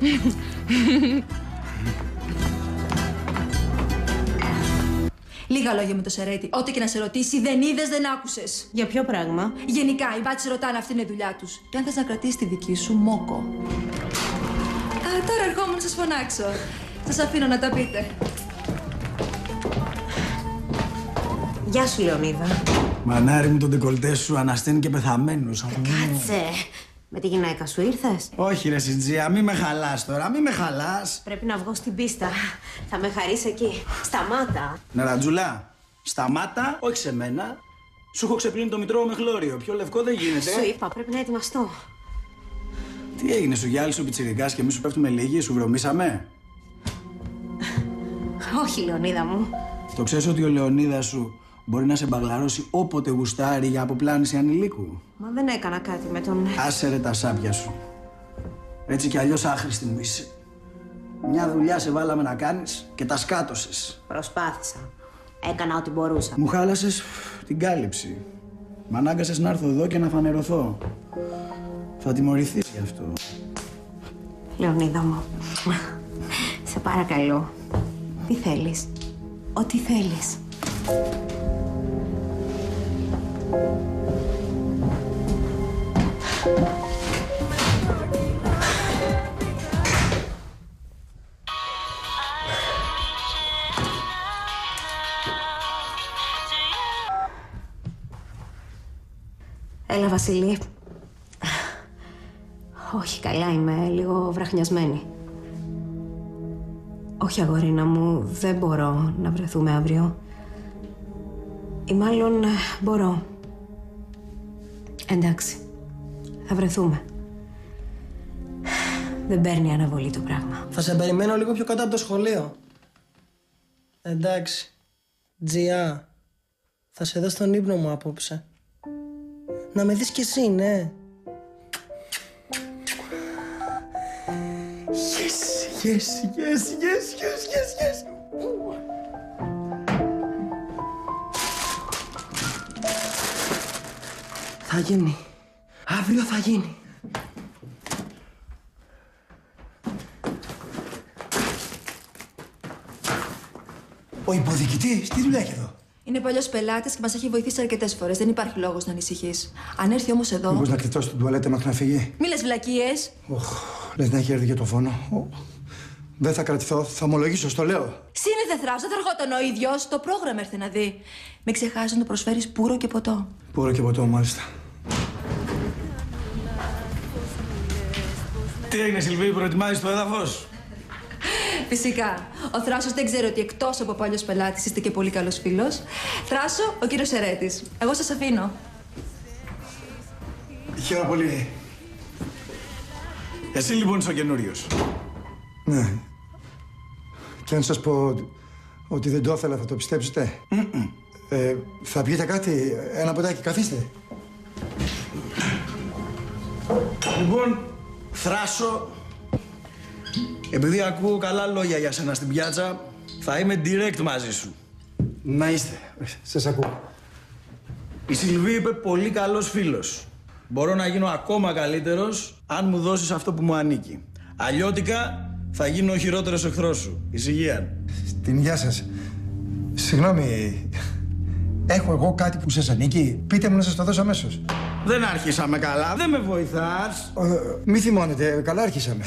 S14: Λίγα λόγια με το Σερέτη. Ό,τι και να σε ρωτήσει, δεν είδες, δεν άκουσες.
S5: Για ποιο πράγμα?
S14: Γενικά, οι μπάτσοι ρωτάνε, αυτή είναι η δουλειά τους. Και αν θες να κρατήσεις τη δική σου, μόκο. Τώρα ερχόμουν να σας φωνάξω. Σας αφήνω να τα πείτε.
S5: Γεια σου, Λεωνίδα.
S13: Μανάρι μου, τον ντεκολτέ σου ανασταίνει και πεθαμένους.
S5: Κάτσε. Με τη γυναίκα σου ήρθες?
S13: Όχι ρε Σιτζία, μη με χαλάς τώρα, μη με χαλάς.
S5: Πρέπει να βγω στην πίστα. Θα με χαρείς εκεί. Σταμάτα.
S13: Νερατζουλά, σταμάτα, όχι σε μένα. Σου έχω ξεπλύνει το μητρό με χλώριο. Πιο λευκό δεν γίνεται.
S5: Σου είπα, πρέπει να ετοιμαστώ.
S13: Τι έγινε, σου γυάλισε ο πιτσιρικάς και εμείς σου πέφτουμε λίγοι, σου βρωμήσαμε?
S5: Όχι, Λεωνίδα μου.
S13: Το ξέρεις ότι ο Λεωνίδας σου μπορεί να σε μπαγλαρώσει όποτε γουστάρει για αποπλάνηση ανηλίκου?
S5: Μα δεν έκανα κάτι με τον...
S13: Άσε ρε τα σάπια σου. Έτσι κι αλλιώς άχρηστη μου είσαι. Μια δουλειά σε βάλαμε να κάνεις και τα σκάτωσες.
S5: Προσπάθησα. Έκανα ό,τι μπορούσα.
S13: Μου χάλασες την κάλυψη. Μ' ανάγκασες να έρθω εδώ και να φανερωθώ. Θα τιμωρηθείς γι' αυτό.
S5: Λεωνίδα μου, σε παρακαλώ. Τι θέλεις? Ό,τι θέλεις. Έλα, Βασίλη. Όχι, καλά είμαι. Λίγο βραχνιασμένη. Όχι, αγορίνα μου. Δεν μπορώ να βρεθούμε αύριο. Ή μάλλον μπορώ. Εντάξει. Θα βρεθούμε. Δεν παίρνει αναβολή το πράγμα.
S3: Θα σε περιμένω λίγο πιο κάτω από το σχολείο. Εντάξει. Τζιά. Θα σε δω στον ύπνο μου απόψε. Να με δεις κι εσύ, ναι. Yes, yes, yes, yes, yes, yes, yes. Θα γίνει. Αύριο θα γίνει.
S9: Ο υποδιοικητής, τι δουλειά έχει εδώ?
S14: Είναι παλιός πελάτης και μας έχει βοηθήσει αρκετές φορές. Δεν υπάρχει λόγος να ανησυχείς. Αν έρθει όμως εδώ.
S9: Μήπως να κλειτώσει την τουαλέτα μέχρι να φύγει?
S14: Μη λες βλακίες.
S9: Λες να έχει έρθει για το φόνο. Δεν θα κρατηθώ, θα ομολογήσω, στο λέω.
S14: Σύνηθε θράσο, δεν θα ερχόταν ο ίδιος. Το πρόγραμμα έρθει να δει. Μην ξεχάσεις να του προσφέρεις πουρο και ποτό.
S9: Πουρο και ποτό, μάλιστα.
S13: Τι έγινε, Σιλβί, προετοιμάζεις το έδαφος?
S14: Φυσικά. Ο Θράσος δεν ξέρει ότι εκτός από παλιός πελάτης είστε και πολύ καλός φίλος. Θράσο, ο κύριος Σερέτης. Εγώ σας αφήνω.
S9: Χαίρομαι πολύ.
S13: Εσύ λοιπόν είσαι ο καινούριος.
S9: Ναι. Και αν σας πω ότι δεν το ήθελα, θα το πιστέψετε? Θα πιείτε κάτι, ένα ποτάκι, καθίστε.
S13: Λοιπόν, Θράσο, επειδή ακούω καλά λόγια για σένα στην πιάτσα, θα είμαι direct μαζί σου.
S9: Να είστε. Σας ακούω.
S13: Η Σιλβί είπε πολύ καλός φίλος. Μπορώ να γίνω ακόμα καλύτερος αν μου δώσεις αυτό που μου ανήκει. Αλλιώτικα θα γίνω ο χειρότερος εχθρός σου. Ησυχία.
S9: Στην υγεία σας. Συγγνώμη, έχω εγώ κάτι που σας ανήκει? Πείτε μου να σας το δώσω αμέσως.
S13: Δεν άρχισαμε καλά, δεν με βοηθάς.
S9: Μη θυμώνετε, καλά άρχισαμε.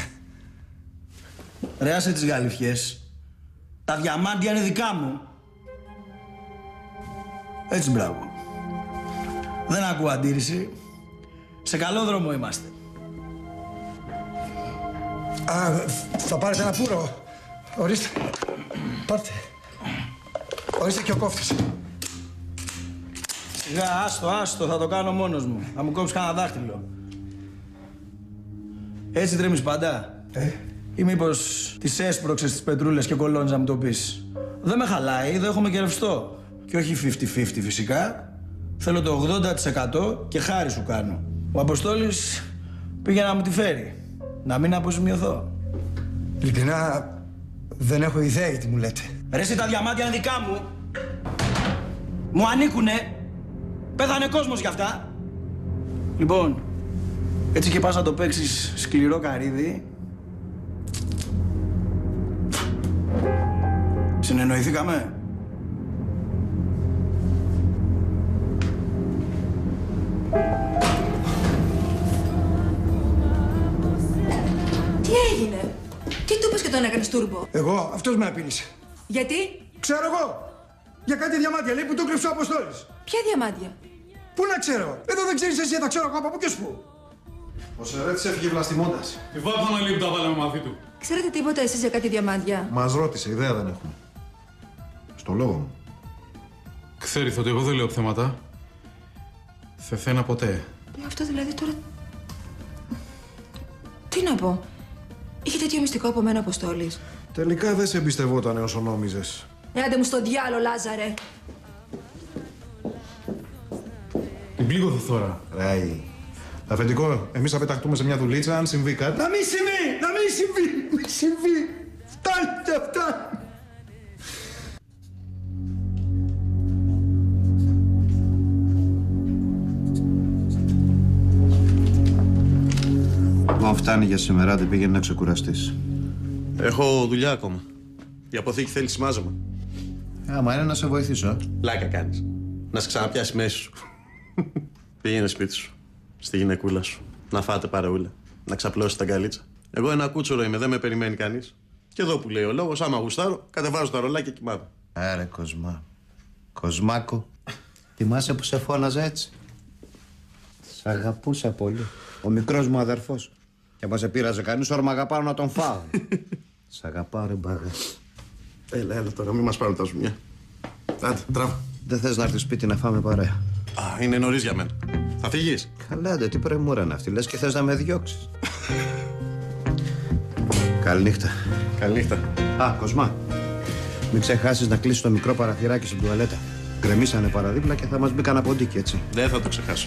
S13: Ρε άσε τις γαλιφιές. Τα διαμάντια είναι δικά μου. Έτσι, μπράβο. Δεν ακούω αντίρρηση. Σε καλό δρόμο είμαστε.
S9: Θα πάρετε ένα πουρο. Ορίστε. Πάρτε. Ορίστε και ο κόφτης.
S13: Σιγά, άστο, θα το κάνω μόνος μου. Θα μου κόψεις κανένα δάχτυλο. Έτσι τρέμεις πάντα? Ή μήπως τις έσπρωξες τις πετρούλες και κολώνεις να μου το πεις? Δεν με χαλάει, δέχομαι και ρευστό. Και όχι 50-50 φυσικά. Θέλω το 80% και χάρη σου κάνω. Ο Αποστόλης πήγε να μου τη φέρει. Να μην αποζημιωθώ.
S9: Ειλικρινά, δεν έχω ιδέα τι μου λέτε.
S13: Ρε εσύ, τα διαμάντια είναι δικά μου. Μου ανήκουνε. Πέθανε κόσμος γι' αυτά. Λοιπόν, έτσι και πας να το παίξεις σκληρό καρύδι. Συνεννοηθήκαμε.
S14: Τι έγινε? Τι του είπες και τον έκανες τούρμπο?
S9: Εγώ, αυτός με απείλησε.
S14: Γιατί?
S9: Ξέρω εγώ. Για κάτι διαμάντια λέει που το κρύψε ο Αποστόλης.
S14: Ποια διαμάντια?
S9: Πού να ξέρω. Εδώ δεν ξέρεις εσύ, θα ξέρω εγώ από πού και σπου.
S15: Ο Σερέτης έφυγε βλαστημώντας.
S4: Τη βάφαμε λίγο που τα βάλαμε μαζί του.
S14: Ξέρετε τίποτα εσείς για κάτι διαμάντια?
S15: Μας ρώτησε, ιδέα δεν έχουμε. Στο λόγο μου.
S4: Ξέρεις ότι εγώ δεν λέω ψέματα. Σε σένα ποτέ.
S14: Αυτό δηλαδή τώρα... Τι να πω. Είχε τέτοιο μυστικό από μένα ο Αποστόλης.
S15: Τελικά δεν σε εμπιστευότανε όσο νόμιζες.
S14: Άντε μου στο διάλο, Λάζαρε.
S4: Την πλήγωθες τώρα.
S15: Ράι. Αφεντικό, εμείς θα πεταχτούμε σε μια δουλίτσα αν συμβεί κάτι.
S9: Να μην συμβεί! Να μην συμβεί! Μη συμβεί! Φτάνει και φτάνει!
S12: Λοιπόν, φτάνει για σήμερα, δεν πήγαινε να ξεκουραστείς.
S16: Έχω δουλειά ακόμα. Η αποθήκη θέλει σημάζωμα.
S12: Άμα είναι να σε βοηθήσω.
S16: Λάκα κάνεις. Να σε ξαναπιάσει μέση σου. Πήγαινε σπίτι σου. Στη γυναικούλα σου. Να φάτε παρεούλα. Να ξαπλώσει τα γκαλίτσα. Εγώ ένα κούτσουρο είμαι, δεν με περιμένει κανείς. Και εδώ που λέει ο λόγος, άμα γουστάρω, κατεβάζω τα ρολά και κοιμάμαι.
S12: Άρε, Κοσμά. Κοσμάκο. Θυμάσαι που σε φώναζα έτσι? Σ' αγαπούσα πολύ. Ο μικρός μου αδερφός. Και άμα σε πείραζε κανείς, όρμαγα πάνω να τον φάω. Σ' αγαπάω, ρε μπαγά.
S16: Έλα τώρα, μην μας πάρουν τα ζουμιά. Άντε, τράβα.
S12: Δεν θες να έρθεις σπίτι να φάμε παρέα?
S16: Α, είναι νωρίς για μένα. Θα φύγεις?
S12: Καλά, τι πρεμούρα είναι αυτή. Λες και θες να με διώξεις. Καληνύχτα.
S16: Καληνύχτα.
S12: Α, Κοσμά. Μην ξεχάσεις να κλείσεις το μικρό παραθυράκι στην τουαλέτα. Γκρεμίσανε παραδίπλα και θα μας μπει κανένα ποντίκι, έτσι.
S16: Δεν θα το ξεχάσω.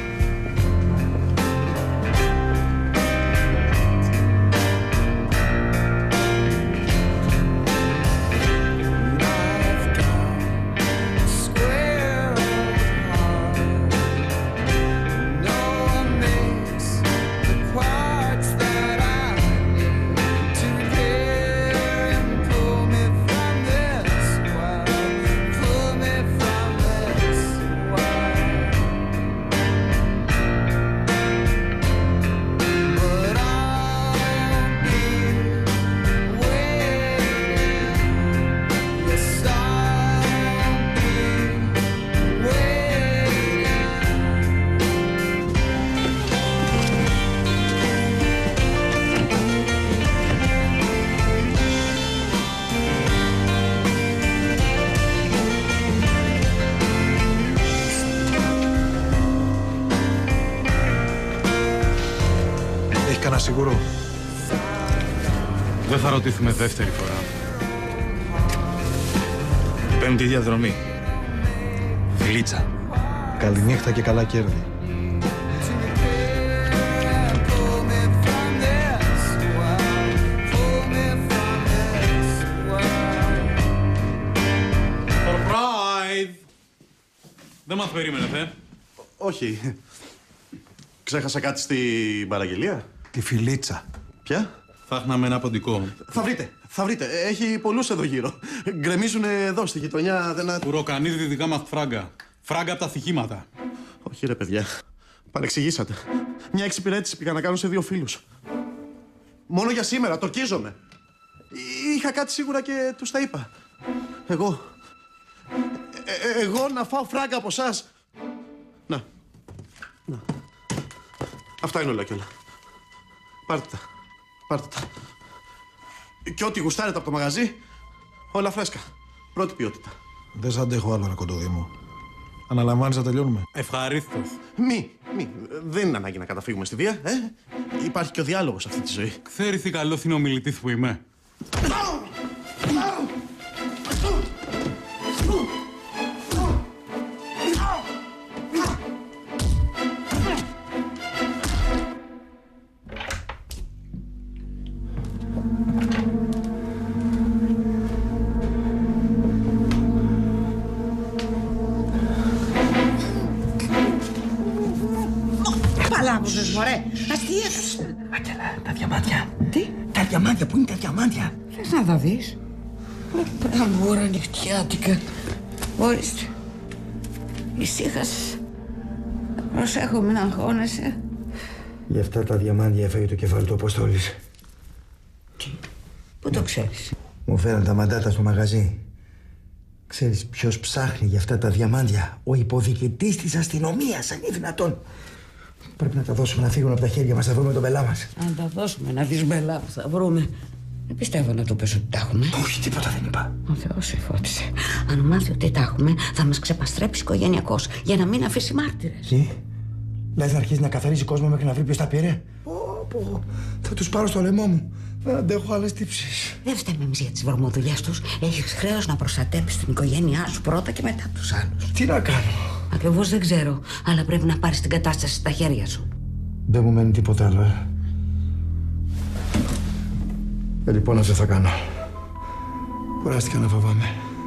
S15: Σίγουρο.
S4: Δεν θα ρωτήσουμε δεύτερη φορά. Πέμπτη διαδρομή. Φιλίτσα.
S15: Καληνύχτα και καλά κέρδη.
S4: Surprise! Δεν μας περίμενε,
S16: Όχι. Ξέχασα κάτι στην παραγγελία.
S15: Τη φιλίτσα.
S16: Ποια?
S4: Φάχναμε ένα ποντικό.
S16: Θα βρείτε. Έχει πολλούς εδώ γύρω. Γκρεμίζουν εδώ στη γειτονιά.
S4: Ουροκανίδη δικά μας φράγκα. Φράγκα από τα στοιχήματα.
S16: Όχι ρε παιδιά. Παρεξηγήσατε. Μια εξυπηρέτηση πήγα να κάνω σε 2 φίλους. Μόνο για σήμερα. Τορκίζομαι. Είχα κάτι σίγουρα και τους τα είπα. Εγώ να φάω φράγκα από εσάς. Να. Αυτά είναι όλα κι όλα. Πάρτε τα. Και ό,τι γουστάρετε από το μαγαζί, όλα φρέσκα. Πρώτη ποιότητα.
S15: Δεν σ' αντέχω άλλο, ρε κοντοδήμο. Αναλαμβάνεις να τελειώνουμε?
S4: Ευχαρίστως.
S16: Μη. Δεν είναι ανάγκη να καταφύγουμε στη βία, Υπάρχει και ο διάλογος σε αυτή τη ζωή.
S4: Ξέρεις τι καλός είναι ο μιλητής που είμαι.
S10: μωρέ. Αστεία.
S3: Άγγελα, τα διαμάντια.
S10: Τι?
S3: Τα διαμάντια, πού είναι τα διαμάντια?
S10: Θες να τα δεις? Αμούρα νυχτιάτικα. Ορίστε. Ησύχασε. Προσέχω, μην αγχώνεσαι.
S9: Γι' αυτά τα διαμάντια έφαγε το κεφάλι του Αποστόλης.
S10: Πού το ξέρεις?
S9: Μου φέραν τα μαντάτα στο μαγαζί. Ξέρεις ποιος ψάχνει για αυτά τα διαμάντια? Ο υποδιοικητής της αστυνομίας, αν είναι δυνατόν. Πρέπει να τα δώσουμε να φύγουν από τα χέρια μας, να βρούμε τον μπελά μας.
S10: Αν τα δώσουμε να δεις μπελά που θα βρούμε. Δεν πιστεύω να το πες ότι τα έχουμε.
S9: Όχι, τίποτα δεν είπα.
S10: Ο Θεός σε φώτισε. Αν μάθει ότι τα έχουμε, θα μας ξεπαστρέψει οικογενειακώς για να μην αφήσει μάρτυρες.
S9: Τι? Λες να αρχίσει να καθαρίζει κόσμο μέχρι να βρει ποιος τα πήρε? Πω, θα τους πάρω στο λαιμό μου. Δεν αντέχω άλλες τύψεις.
S10: Δεν φταίμε εμείς για τις βρωμοδουλειές τους. Έχεις χρέος να προστατέψεις την οικογένειά σου πρώτα και μετά τους άλλους.
S9: Τι να κάνω?
S10: Ακριβώς δεν ξέρω, αλλά πρέπει να πάρεις την κατάσταση στα χέρια σου.
S9: Δεν μου μένει τίποτα άλλο. Λοιπόν, αυτό θα κάνω. Κουράστηκα να φοβάμαι.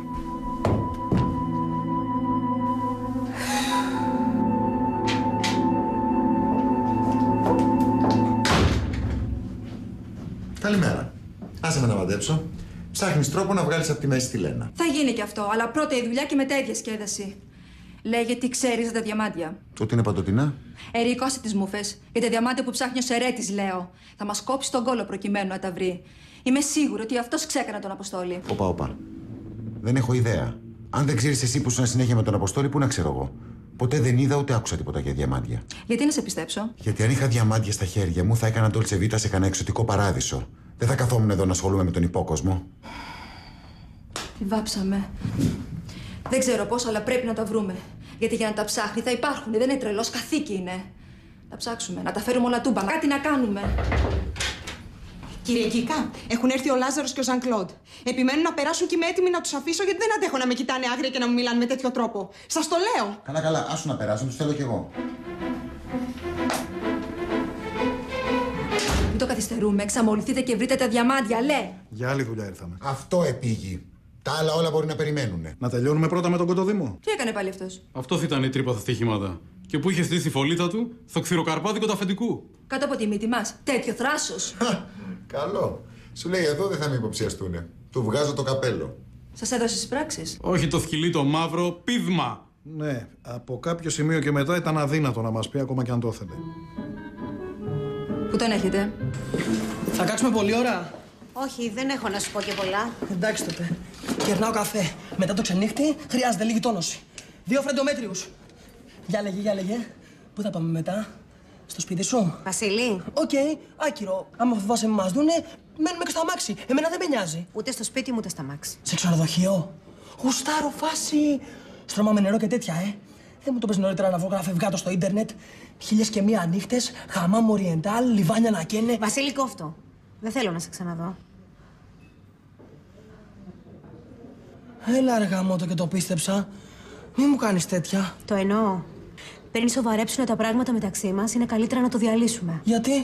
S11: Καλημέρα. Άσε με να μαντέψω. Ψάχνεις τρόπο να βγάλεις από τη μέση τη Λένα.
S14: Θα γίνει και αυτό, αλλά πρώτα η δουλειά και μετά η διασκέδαση. Λέγε τι ξέρεις για τα διαμάντια.
S11: Ότι είναι παντοτινά.
S14: Ερικό, άσε τις μούφες. Για τα διαμάντια που ψάχνει ο Σερέτης, λέω. Θα μας κόψει τον κόλο προκειμένου να τα βρει. Είμαι σίγουρη ότι αυτός ξέκανε τον Αποστόλη.
S11: Όπα. Δεν έχω ιδέα. Αν δεν ξέρεις εσύ που ήσουν συνέχεια με τον Αποστόλη, πού να ξέρω εγώ. Ποτέ δεν είδα ούτε άκουσα τίποτα για διαμάντια.
S14: Γιατί να σε πιστέψω?
S11: Γιατί αν είχα διαμάντια στα χέρια μου, θα έκανα Dolce Vita σε κανένα εξωτικό παράδεισο. Δεν θα καθόμουν εδώ να ασχολούμαι με τον υπόκοσμο.
S14: Τη βάψαμε. Δεν ξέρω πώς, αλλά πρέπει να τα βρούμε. Γιατί για να τα ψάχνει θα υπάρχουν. Δεν είναι τρελός, καθήκη είναι. Να ψάξουμε, να τα φέρουμε όλα τούμπα. Κάτι να κάνουμε.
S5: Κύριε Κίκα, έχουν έρθει ο Λάζαρος και ο Ζαν Κλοντ. Επιμένουν να περάσουν και είμαι έτοιμη να τους αφήσω γιατί δεν αντέχω να με κοιτάνε άγρια και να μου μιλάνε με τέτοιο τρόπο. Σας το λέω.
S11: Καλά, άσου να περάσουν, τους θέλω κι εγώ.
S14: Μην το καθυστερούμε, εξαμολυθείτε και βρείτε τα διαμάντια, λέ.
S15: Για άλλη δουλειά ήρθαμε.
S11: Αυτό επήγει. Τα άλλα όλα μπορεί να περιμένουν.
S15: Να τελειώνουμε πρώτα με τον Κοντοδήμο.
S14: Τι έκανε πάλι αυτός?
S4: Αυτό θα ήταν η τρύπα στα στοιχήματα. Και που είχε στήσει τη φωλίτα του στο ξηροκαρπάδικο του αφεντικού.
S14: Κάτω από τη μύτη μας. Τέτοιο θράσος.
S11: Καλό. Σου λέει εδώ δεν θα με υποψιαστούνε. Του βγάζω το καπέλο.
S14: Σας έδωσε τις πράξεις?
S4: Όχι το σκυλί το μαύρο, πίδμα.
S15: Ναι, από κάποιο σημείο και μετά ήταν αδύνατο να μας πει ακόμα και αν το ήθελε.
S14: Πού τον έχετε?
S3: Θα κάτσουμε πολλή ώρα.
S5: Όχι, δεν έχω να σου πω και πολλά.
S3: Εντάξει τότε. Κερνάω καφέ. Μετά το ξενύχτη χρειάζεται λίγη τόνωση. 2 φρεντομέτριους. Για λέγε. Πού θα πάμε μετά? Στο σπίτι σου?
S5: Βασίλη.
S3: Οκ, άκυρο. Άμα φοβάσαι με μας δούνε, μένουμε και στο αμάξι. Εμένα δεν με νοιάζει.
S5: Ούτε στο σπίτι μου, ούτε στο αμάξι.
S3: Σε ξενοδοχείο. Γουστάρω φάση. Στρώμα με νερό και τέτοια, Δεν μου το πες νωρίτερα να βρω κανένα φευγάτο στο ίντερνετ. 1001 νύχτες, χαμάμ οριεντάλ, λιβάνια να καίνε.
S5: Βασίλη, κόφτω. Δεν θέλω να σε ξαναδώ.
S3: Έλα ρε γαμώτο και το πίστεψα. Μη μου κάνεις τέτοια.
S5: Το εννοώ. Πριν σοβαρέψουν τα πράγματα μεταξύ μας, είναι καλύτερα να το διαλύσουμε.
S3: Γιατί?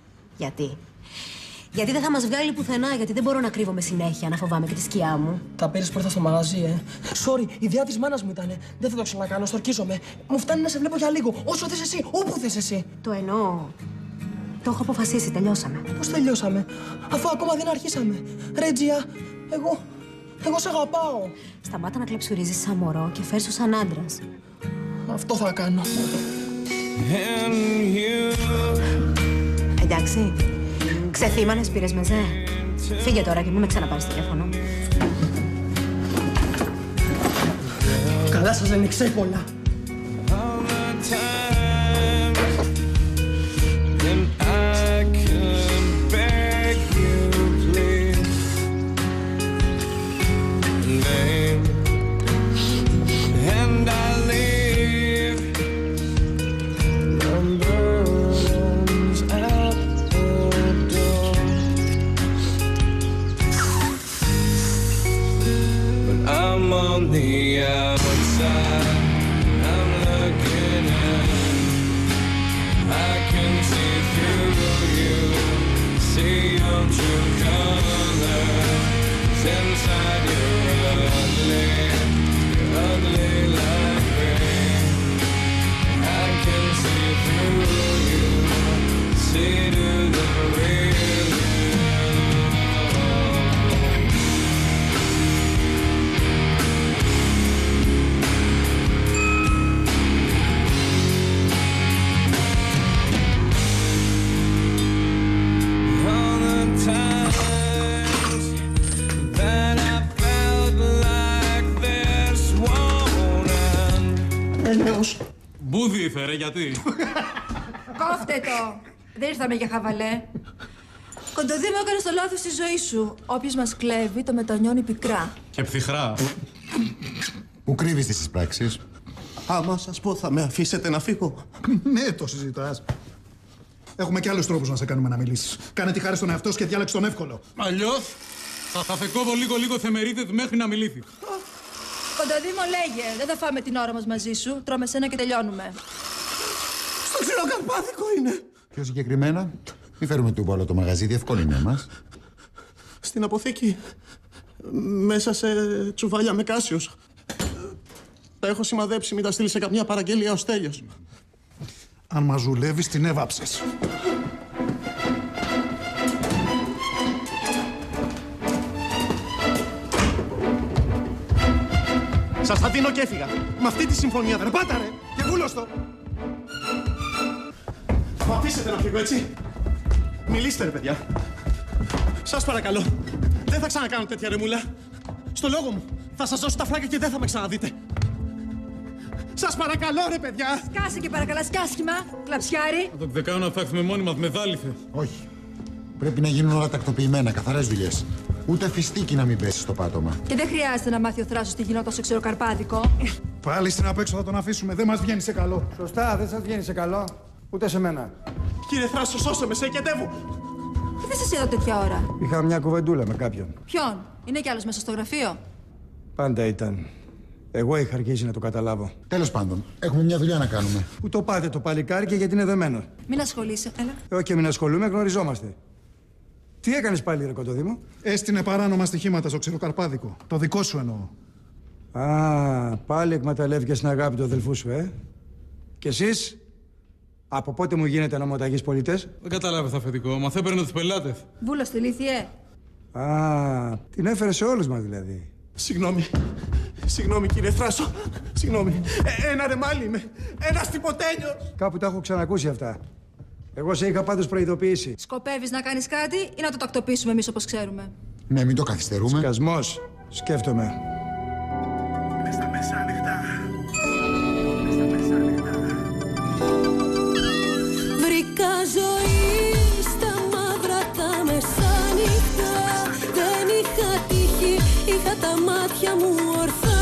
S5: Γιατί δεν θα μας βγάλει πουθενά, γιατί δεν μπορώ να κρύβομαι συνέχεια, να φοβάμαι και τη σκιά μου.
S3: Τα πήρες πρώτα στο μαγαζί, Sorry, η ιδέα της μάνας μου ήτανε. Δεν θα το ξανακάνω, στορκίζομαι. Μου φτάνει να σε βλέπω για λίγο. Όσο θες εσύ, όπου θες εσύ.
S5: Το εννοώ. Το έχω αποφασίσει, τελειώσαμε.
S3: Πώς τελειώσαμε, αφού ακόμα δεν αρχίσαμε. Ρέτζια, εγώ σε αγαπάω.
S5: Σταμάτα να κλαψουρίζεις σαν μωρό και φέρσου σαν άντρας.
S3: Αυτό θα κάνω.
S5: Εντάξει. Ξεθύμανες, πήρες μεζέ. Φύγε τώρα και μην με ξαναπάρεις τηλέφωνο.
S3: Καλά σας δεν είναι πολλά.
S16: νέος.
S4: Μπούδι ήρθε, ρε, γιατί.
S14: Κόφτε το! Δεν ήρθαμε για χαβαλέ. Κοντοδήμο, έκανες το λάθος στη ζωή σου. Όποιος μας κλέβει, το μετανιώνει πικρά.
S4: Και ψυχρά.
S11: Πού κρύβεις τις πράξεις?
S16: Άμα σας πω, θα με αφήσετε να φύγω.
S15: Ναι, το συζητάς. Έχουμε και άλλους τρόπους να σε κάνουμε να μιλήσεις. Κάνε τη χάρη στον εαυτό σου και διάλεξε τον εύκολο.
S4: Αλλιώς θα κόβω λίγο θεμερίδες μέχρι να μιλήσεις.
S14: Κοντοδήμο, λέγε. Δεν θα φάμε την ώρα μας μαζί σου. Τρώμε σένα και τελειώνουμε.
S16: Στο ξηροκαρπάθικο είναι.
S11: Πιο συγκεκριμένα, μη φέρουμε τούμπο όλο το μαγαζί, διευκόλυνε μας.
S16: Στην αποθήκη, μέσα σε τσουβάλια με κάσιος. Τα έχω σημαδέψει, μην τα στείλει σε καμιά παραγγελία ως τέλειος.
S15: Αν μας ζουλεύεις, την έβαψες.
S16: Σας τα δίνω και έφυγα. Με αυτή τη συμφωνία δεν πάτα, ρε! Και βούλωστο! Μ' αφήσετε να φύγω, έτσι. Μιλήστε, ρε παιδιά. Σας παρακαλώ. Δεν θα ξανακάνω τέτοια ρεμούλα. Στο λόγο μου. Θα σας δώσω τα φράγκα και δεν θα με ξαναδείτε. Σας παρακαλώ, ρε παιδιά.
S14: Σκάσε και παρακαλά, σκάσχημα. Κλαψιάρι.
S4: Θα το ξεκάνω να φτιάξουμε μόνοι μας με δάλυθε.
S11: Όχι. Πρέπει να γίνουν όλα τακτοποιημένα, καθαρές δουλειές. Ούτε φιστίκι να μην πέσει στο πάτωμα.
S14: Και δεν χρειάζεται να μάθει ο θράσος τι γινόταν στο ξεροκαρπάδικο.
S15: Πάλι στην απ' έξω θα τον αφήσουμε. Δεν μας βγαίνει σε καλό.
S9: Σωστά, δεν σας βγαίνει σε καλό. Ούτε σε μένα.
S16: Κύριε Θράσο, σώσε με, σε εκετεύω.
S14: Τι δεν σας είδα τέτοια ώρα.
S9: Είχα μια κουβεντούλα με κάποιον.
S14: Ποιον, είναι κι άλλος μέσα στο γραφείο.
S9: Πάντα ήταν. Εγώ είχα αρχίσει να το καταλάβω.
S11: Τέλος πάντων, έχουμε μια δουλειά να κάνουμε.
S9: Πού το πάτε το παλικάρι και γιατί είναι δεμένο.
S14: Μην ασχολείσαι, έλα.
S9: Όχι, μην ασχολούμαι, γνωριζόμαστε. Τι έκανες πάλι, ρε Κοντοδήμο?
S15: Έστεινε παράνομα στοιχήματα στο ξηροκαρπάδικο. Το δικό σου εννοώ.
S9: Α, πάλι εκμεταλλεύτηκες την αγάπη του αδελφού σου, Κι εσείς, από πότε μου γίνετε νομοταγείς πολίτες?
S4: Δεν κατάλαβες, αφεντικό. Μα θα έπαιρνε τους πελάτες.
S14: Βούλος στη λύθιε.
S9: Α, την έφερε σε όλους μας δηλαδή.
S16: Συγγνώμη. Συγγνώμη, κύριε Θράσο. Συγγνώμη. Ένα ρεμάλι είμαι. Ένας τυποτένιος.
S9: Κάπου τα έχω ξανακούσει αυτά. Εγώ σε είχα πάντως προειδοποιήσει.
S14: Σκοπεύεις να κάνεις κάτι ή να το τακτοποιήσουμε εμείς όπως ξέρουμε?
S11: Ναι, μην το καθυστερούμε.
S9: Σκασμός. Σκέφτομαι.
S7: Μες στα μεσάνυχτα.
S17: Βρήκα ζωή στα μαύρα τα μεσάνυχτα. Δεν είχα τύχη, είχα τα μάτια μου ορθά.